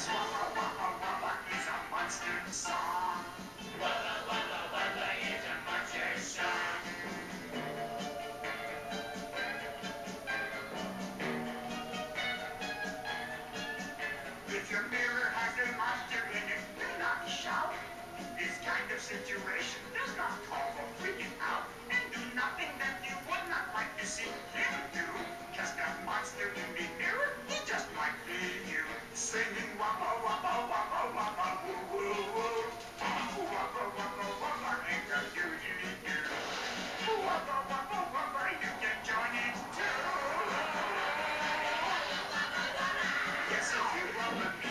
Wubba Wubba Wubba is a monster song. Wubba Wubba Wubba is a monster song. If your mirror has a monster in it, do not shout. This kind of situation does not call for freaking out. And do nothing that you would not like to see him do. Cause that monster in the mirror, he just might be you. Singing wubba wubba wubba wubba woo woo woo. Wubba wubba wubba ain't a doo-doo-doo. Wubba wubba wubba, you can join it too. Yes, if you love the